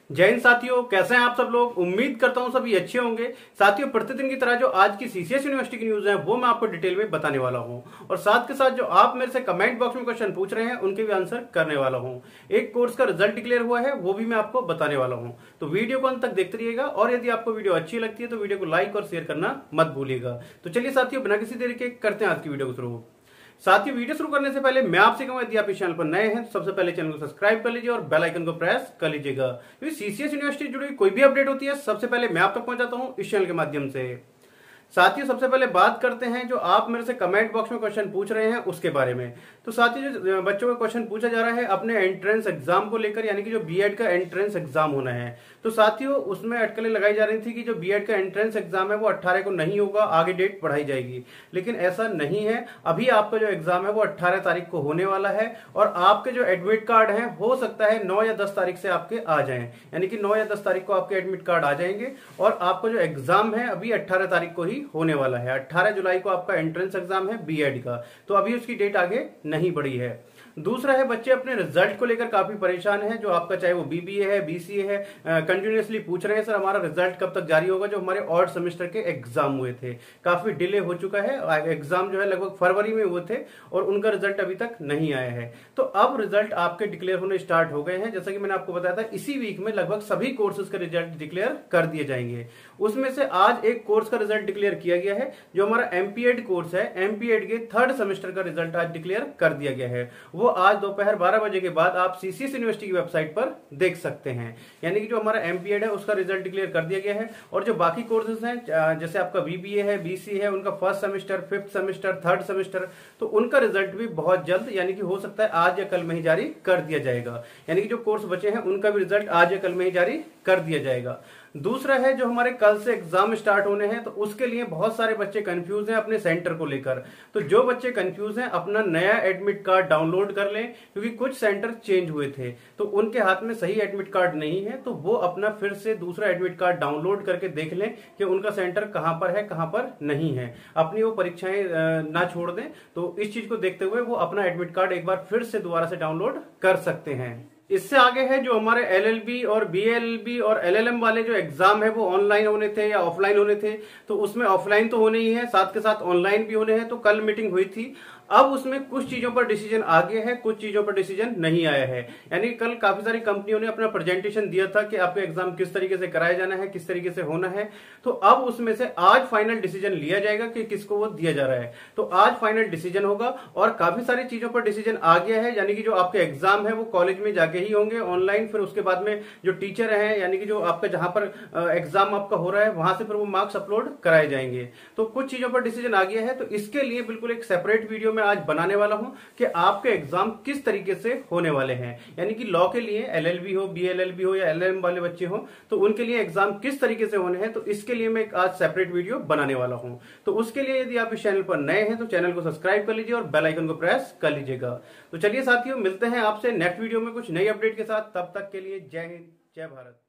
जय हिंद साथियों, कैसे हैं आप सब लोग। उम्मीद करता हूं सभी अच्छे होंगे। साथियों, प्रतिदिन की तरह जो आज की सीसीएस यूनिवर्सिटी की न्यूज है वो मैं आपको डिटेल में बताने वाला हूं और साथ के साथ जो आप मेरे से कमेंट बॉक्स में क्वेश्चन पूछ रहे हैं उनके भी आंसर करने वाला हूं। एक कोर्स का रिजल्ट डिक्लेयर हुआ है वो भी मैं आपको बताने वाला हूं, तो वीडियो को अंत तक देखते रहिएगा और यदि आपको वीडियो अच्छी लगती है तो वीडियो को लाइक और शेयर करना मत भूलिएगा। तो चलिए साथियों, बिना किसी देरी के करते हैं आज की वीडियो को शुरू। साथियों, वीडियो शुरू करने से पहले मैं आपसे कहूंगा, यदि आप इस चैनल पर नए हैं तो सबसे पहले चैनल को सब्सक्राइब कर लीजिए और बेल आइकन को प्रेस कर लीजिएगा, क्योंकि सीसीएस यूनिवर्सिटी जुड़ी कोई भी अपडेट होती है सबसे पहले मैं आप तक पहुंचाता हूं इस चैनल के माध्यम से। साथियों, सबसे पहले बात करते हैं जो आप मेरे से कमेंट बॉक्स में क्वेश्चन पूछ रहे हैं उसके बारे में। तो साथियों, जो बच्चों का क्वेश्चन पूछा जा रहा है अपने एंट्रेंस एग्जाम को लेकर, यानी कि जो बीएड का एंट्रेंस एग्जाम होना है, तो साथियों उसमें अटकलें लगाई जा रही थी कि जो बीएड का एंट्रेंस एग्जाम है वो 18 को नहीं होगा, आगे डेट बढ़ाई जाएगी। लेकिन ऐसा नहीं है। अभी आपका जो एग्जाम है वो 18 तारीख को होने वाला है और आपके जो एडमिट कार्ड है हो सकता है 9 या 10 तारीख से आपके आ जाएं, यानी कि 9 या 10 तारीख को आपके एडमिट कार्ड आ जाएंगे और आपका जो एग्जाम है अभी 18 तारीख को ही होने वाला है। 18 जुलाई को आपका एंट्रेंस एग्जाम है बीएड का, तो अभी उसकी डेट आगे नहीं बढ़ी है। दूसरा है, बच्चे अपने रिजल्ट को लेकर काफी परेशान हैं, जो आपका चाहे वो बीबीए है बीसीए है, कंटिन्यूअसली पूछ रहे हैं सर हमारा रिजल्ट कब तक जारी होगा। जो हमारे ऑड सेमेस्टर के एग्जाम हुए थे काफी डिले हो चुका है, एग्जाम जो है लगभग फरवरी में हुए थे और उनका रिजल्ट अभी तक नहीं आया है। तो अब रिजल्ट आपके डिक्लेयर होने स्टार्ट हो गए हैं। जैसा कि मैंने आपको बताया था, इसी वीक में लगभग सभी कोर्सेज का रिजल्ट डिक्लेयर कर दिए जाएंगे। उसमें से आज एक कोर्स का रिजल्ट डिक्लेयर किया गया है, जो हमारा एमपीएड कोर्स है। एमपीएड के 3rd सेमेस्टर का रिजल्ट आज डिक्लेयर कर दिया गया है। वो आज दोपहर 12 बजे के बाद आप सीसीएस यूनिवर्सिटी की वेबसाइट पर देख सकते हैं। यानी कि जो हमारा एमपीएड है उसका रिजल्ट डिक्लेयर कर दिया गया है और जो बाकी कोर्सेज हैं जैसे आपका बीबीए है बीसी है, उनका 1st semester 5th semester 3rd semester, तो उनका रिजल्ट भी बहुत जल्द, यानी कि हो सकता है आज या कल में ही जारी कर दिया जाएगा। यानी कि जो कोर्स बचे हैं उनका भी रिजल्ट आज या कल में ही जारी कर दिया जाएगा। दूसरा है, जो हमारे कल से एग्जाम स्टार्ट होने हैं तो उसके लिए बहुत सारे बच्चे कंफ्यूज हैं अपने सेंटर को लेकर। तो जो बच्चे कंफ्यूज हैं अपना नया एडमिट कार्ड डाउनलोड कर लें, क्योंकि कुछ सेंटर चेंज हुए थे तो उनके हाथ में सही एडमिट कार्ड नहीं है, तो वो अपना फिर से दूसरा एडमिट कार्ड डाउनलोड करके देख लें कि उनका सेंटर कहां पर है कहां पर नहीं है। अपनी वो परीक्षाएं ना छोड़ दें, तो इस चीज को देखते हुए वो अपना एडमिट कार्ड एक बार फिर से दोबारा से डाउनलोड कर सकते हैं। इससे आगे है, जो हमारे एलएलबी और बीएलबी और एलएलएम वाले जो एग्जाम है वो ऑनलाइन होने थे या ऑफलाइन होने थे, तो उसमें ऑफलाइन तो होने ही है, साथ के साथ ऑनलाइन भी होने हैं। तो कल मीटिंग हुई थी, अब उसमें कुछ चीजों पर डिसीजन आ गया है, कुछ चीजों पर डिसीजन नहीं आया है। यानी कल काफी सारी कंपनियों ने अपना प्रेजेंटेशन दिया था कि आपका एग्जाम किस तरीके से कराया जाना है, किस तरीके से होना है। तो अब उसमें से आज फाइनल डिसीजन लिया जाएगा कि किसको वो दिया जा रहा है। तो आज फाइनल डिसीजन होगा और काफी सारी चीजों पर डिसीजन आ गया है। यानी कि जो आपके एग्जाम है वो कॉलेज में जाके ही होंगे ऑनलाइन, फिर उसके बाद में जो टीचर है, यानी कि जो आपका जहां पर एग्जाम आपका हो रहा है वहां से फिर वो मार्क्स अपलोड कराए जाएंगे। तो कुछ चीजों पर डिसीजन आ गया है, तो इसके लिए बिल्कुल एक सेपरेट वीडियो में आज बनाने वाला हूं कि आपके एग्जाम किस तरीके से होने वाले हैं। यानी कि लॉ के लिए एलएलबी हो, बीएलएलबी हो या एलएलएम वाले बच्चे हो, तो उनके लिए एग्जाम किस तरीके से होने हैं, तो इसके लिए मैं आज सेपरेट वीडियो बनाने वाला हूं। तो उसके लिए यदि आप इस चैनल पर नए हैं तो चैनल को सब्सक्राइब कर लीजिए और बेल आइकन को प्रेस कर लीजिएगा। तो चलिए साथियों, मिलते हैं आपसे नेक्स्ट वीडियो में कुछ नई अपडेट के साथ। तब तक के लिए जय हिंद, जय भारत।